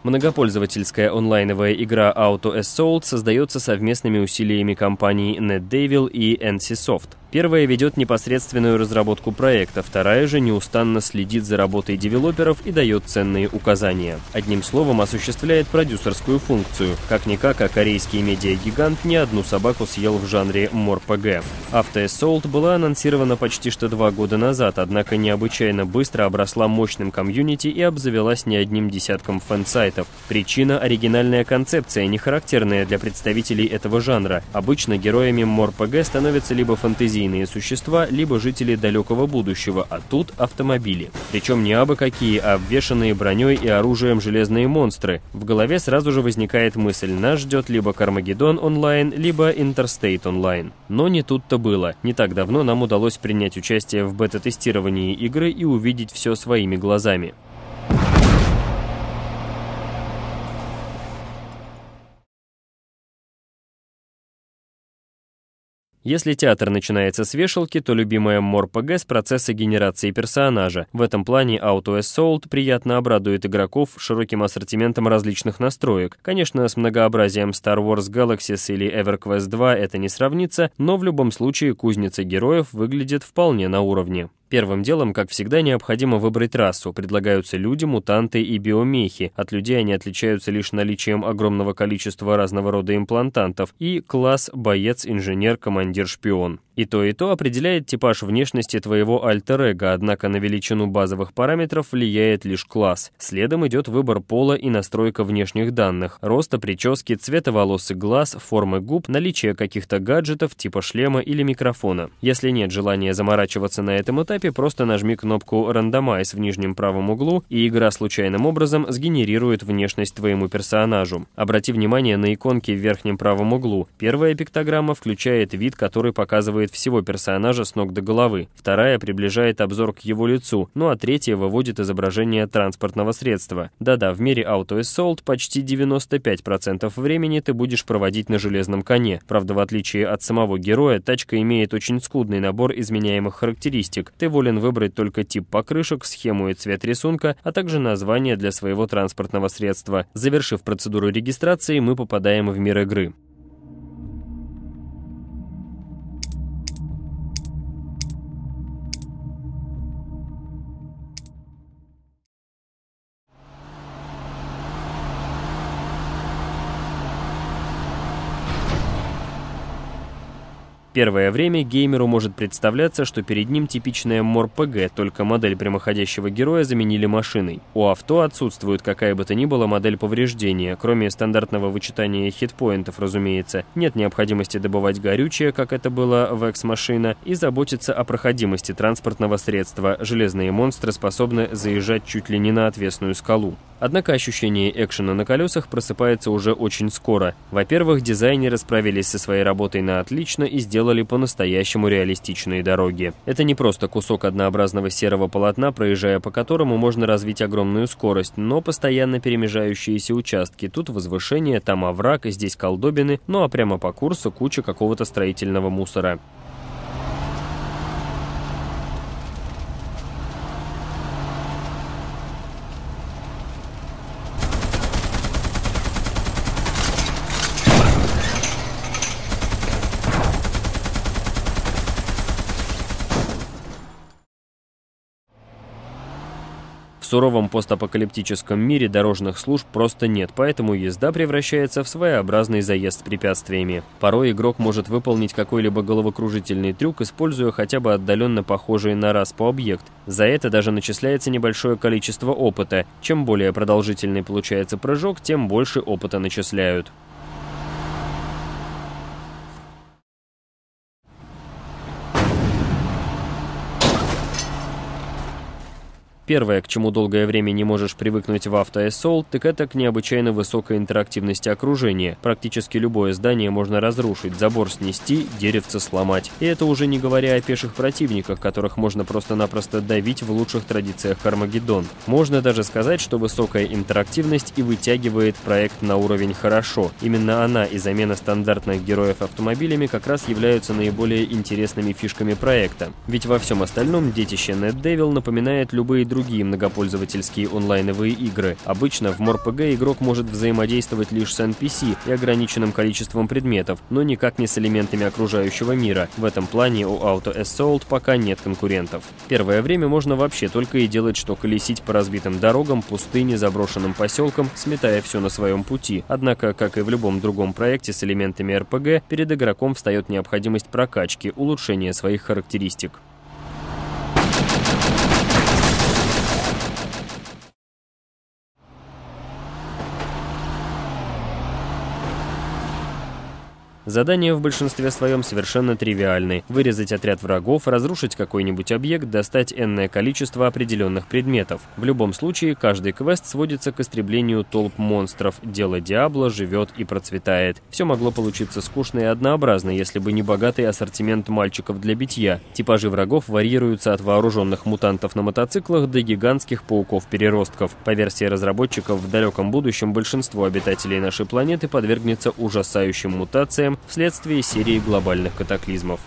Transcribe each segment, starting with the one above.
Многопользовательская онлайновая игра Auto Assault создается совместными усилиями компаний NetDevil и NCSoft. Первая ведет непосредственную разработку проекта, вторая же неустанно следит за работой девелоперов и дает ценные указания. Одним словом, осуществляет продюсерскую функцию. Как-никак, а корейский медиагигант не одну собаку съел в жанре MMORPG. Auto Assault была анонсирована почти что 2 года назад, однако необычайно быстро обросла мощным комьюнити и обзавелась не одним десятком фэн-сайтов. Причина – оригинальная концепция, не характерная для представителей этого жанра. Обычно героями MMORPG становятся либо фэнтезийные существа, либо жители далекого будущего, а тут автомобили. Причем не абы какие, а обвешанные броней и оружием железные монстры. В голове сразу же возникает мысль: нас ждет либо Carmageddon онлайн, либо Interstate онлайн. Но не тут-то было. Не так давно нам удалось принять участие в бета-тестировании игры и увидеть все своими глазами. Если театр начинается с вешалки, то любимая MMORPG с процесса генерации персонажа. В этом плане Auto Assault приятно обрадует игроков широким ассортиментом различных настроек. Конечно, с многообразием Star Wars Galaxies или EverQuest 2 это не сравнится, но в любом случае кузница героев выглядит вполне на уровне. Первым делом, как всегда, необходимо выбрать расу. Предлагаются люди, мутанты и биомехи. От людей они отличаются лишь наличием огромного количества разного рода имплантантов. И класс боец, инженер, командир, шпион. И то определяет типаж внешности твоего альтер-эго, однако на величину базовых параметров влияет лишь класс. Следом идет выбор пола и настройка внешних данных: роста, прически, цвета волос и глаз, формы губ, наличие каких-то гаджетов типа шлема или микрофона. Если нет желания заморачиваться на этом этапе, просто нажми кнопку Randomize в нижнем правом углу, и игра случайным образом сгенерирует внешность твоему персонажу. Обрати внимание на иконки в верхнем правом углу. Первая пиктограмма включает вид, который показывает всего персонажа с ног до головы. Вторая приближает обзор к его лицу, ну а третья выводит изображение транспортного средства. Да-да, в мире Auto Assault почти 95% времени ты будешь проводить на железном коне. Правда, в отличие от самого героя, тачка имеет очень скудный набор изменяемых характеристик. Ты волен выбрать только тип покрышек, схему и цвет рисунка, а также название для своего транспортного средства. Завершив процедуру регистрации, мы попадаем в мир игры. Первое время геймеру может представляться, что перед ним типичная MMORPG, только модель прямоходящего героя заменили машиной. У авто отсутствует какая бы то ни была модель повреждения, кроме стандартного вычитания хитпоинтов, разумеется. Нет необходимости добывать горючее, как это было в Ex-Machina, и заботиться о проходимости транспортного средства. Железные монстры способны заезжать чуть ли не на отвесную скалу. Однако ощущение экшена на колесах просыпается уже очень скоро. Во-первых, дизайнеры справились со своей работой на отлично и сделали по-настоящему реалистичные дороги. Это не просто кусок однообразного серого полотна, проезжая по которому можно развить огромную скорость, но постоянно перемежающиеся участки. Тут возвышение, там овраг, здесь колдобины, ну а прямо по курсу куча какого-то строительного мусора. В суровом постапокалиптическом мире дорожных служб просто нет, поэтому езда превращается в своеобразный заезд с препятствиями. Порой игрок может выполнить какой-либо головокружительный трюк, используя хотя бы отдаленно похожий на распу объект. За это даже начисляется небольшое количество опыта. Чем более продолжительный получается прыжок, тем больше опыта начисляют. Первое, к чему долгое время не можешь привыкнуть в Auto Assault, так это к необычайно высокой интерактивности окружения. Практически любое здание можно разрушить, забор снести, деревце сломать. И это уже не говоря о пеших противниках, которых можно просто-напросто давить в лучших традициях Carmageddon. Можно даже сказать, что высокая интерактивность и вытягивает проект на уровень хорошо. Именно она и замена стандартных героев автомобилями как раз являются наиболее интересными фишками проекта. Ведь во всем остальном детище NetDevil напоминает любые другие другие многопользовательские онлайновые игры. Обычно в MorePG игрок может взаимодействовать лишь с NPC и ограниченным количеством предметов, но никак не с элементами окружающего мира. В этом плане у AutoAssault пока нет конкурентов. Первое время можно вообще только и делать, что колесить по разбитым дорогам, пустыне, заброшенным поселкам, сметая все на своем пути. Однако, как и в любом другом проекте с элементами RPG, перед игроком встает необходимость прокачки, улучшения своих характеристик. Задания в большинстве своем совершенно тривиальны. Вырезать отряд врагов, разрушить какой-нибудь объект, достать энное количество определенных предметов. В любом случае, каждый квест сводится к истреблению толп монстров. Дело Диабло живет и процветает. Все могло получиться скучно и однообразно, если бы не богатый ассортимент мальчиков для битья. Типажи врагов варьируются от вооруженных мутантов на мотоциклах до гигантских пауков-переростков. По версии разработчиков, в далеком будущем большинство обитателей нашей планеты подвергнется ужасающим мутациям вследствие серии глобальных катаклизмов.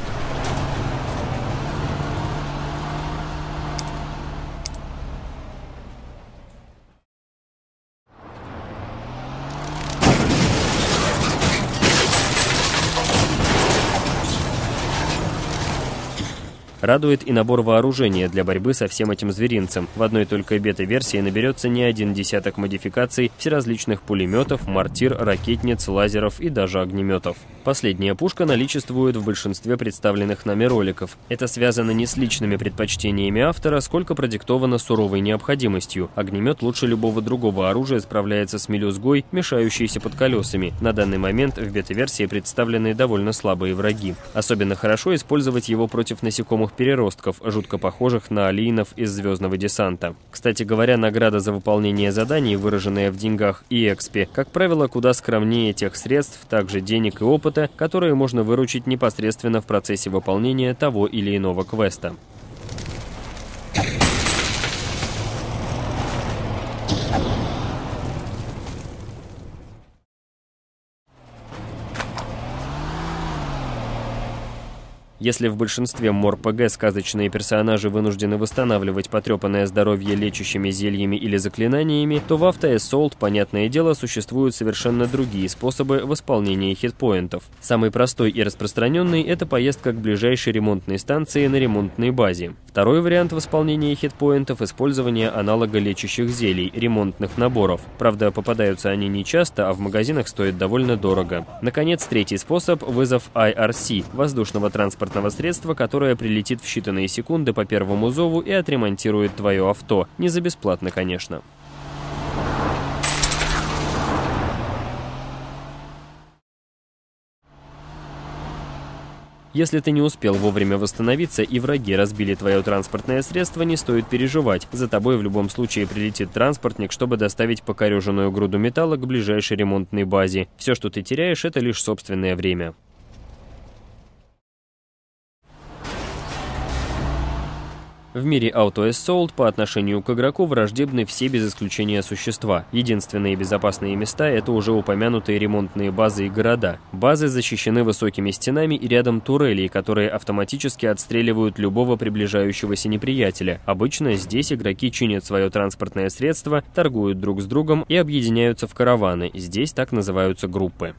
Радует и набор вооружения для борьбы со всем этим зверинцем. В одной только бета-версии наберется не один десяток модификаций всеразличных пулеметов, мортир, ракетниц, лазеров и даже огнеметов. Последняя пушка наличествует в большинстве представленных нами роликов. Это связано не с личными предпочтениями автора, сколько продиктовано суровой необходимостью. Огнемет лучше любого другого оружия справляется с мелюзгой, мешающейся под колесами. На данный момент в бета-версии представлены довольно слабые враги. Особенно хорошо использовать его против насекомых-переростков, жутко похожих на алиенов из «Звездного десанта». Кстати говоря, награда за выполнение заданий, выраженная в деньгах и экспе, как правило, куда скромнее тех средств, также денег и опыта, которые можно выручить непосредственно в процессе выполнения того или иного квеста. Если в большинстве MorePG сказочные персонажи вынуждены восстанавливать потрепанное здоровье лечащими зельями или заклинаниями, то в AutoAssault, понятное дело, существуют совершенно другие способы восполнения хитпоинтов. Самый простой и распространенный – это поездка к ближайшей ремонтной станции на ремонтной базе. Второй вариант восполнения хитпоинтов – использование аналога лечащих зелий, ремонтных наборов. Правда, попадаются они не часто, а в магазинах стоят довольно дорого. Наконец, третий способ – вызов IRC – воздушного транспортного средства, которое прилетит в считанные секунды по первому зову и отремонтирует твое авто. Не за бесплатно, конечно. Если ты не успел вовремя восстановиться и враги разбили твое транспортное средство, не стоит переживать. За тобой в любом случае прилетит транспортник, чтобы доставить покореженную груду металла к ближайшей ремонтной базе. Все, что ты теряешь, это лишь собственное время. В мире AutoAssault по отношению к игроку враждебны все без исключения существа. Единственные безопасные места – это уже упомянутые ремонтные базы и города. Базы защищены высокими стенами и рядом турелей, которые автоматически отстреливают любого приближающегося неприятеля. Обычно здесь игроки чинят свое транспортное средство, торгуют друг с другом и объединяются в караваны. Здесь так называются группы.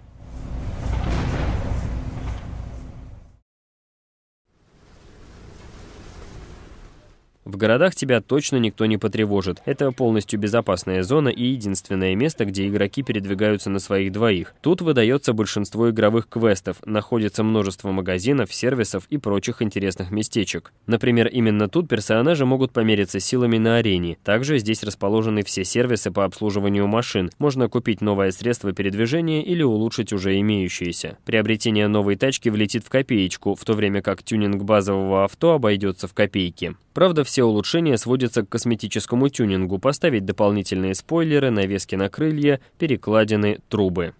В городах тебя точно никто не потревожит. Это полностью безопасная зона и единственное место, где игроки передвигаются на своих двоих. Тут выдается большинство игровых квестов, находится множество магазинов, сервисов и прочих интересных местечек. Например, именно тут персонажи могут помериться силами на арене. Также здесь расположены все сервисы по обслуживанию машин. Можно купить новое средство передвижения или улучшить уже имеющиеся. Приобретение новой тачки влетит в копеечку, в то время как тюнинг базового авто обойдется в копейки. Правда, все улучшения сводятся к косметическому тюнингу, поставить дополнительные спойлеры, навески на крылья, перекладины, трубы.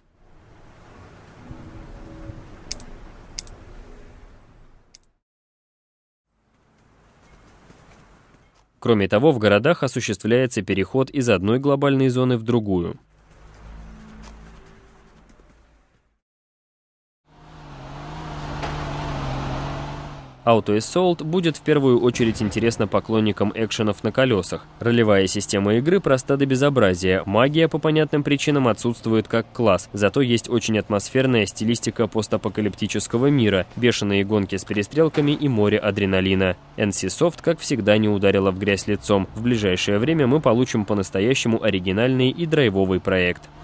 Кроме того, в городах осуществляется переход из одной глобальной зоны в другую. Auto Assault будет в первую очередь интересна поклонникам экшенов на колесах. Ролевая система игры проста до безобразия, магия по понятным причинам отсутствует как класс, зато есть очень атмосферная стилистика постапокалиптического мира, бешеные гонки с перестрелками и море адреналина. NC Soft, как всегда, не ударила в грязь лицом. В ближайшее время мы получим по-настоящему оригинальный и драйвовый проект.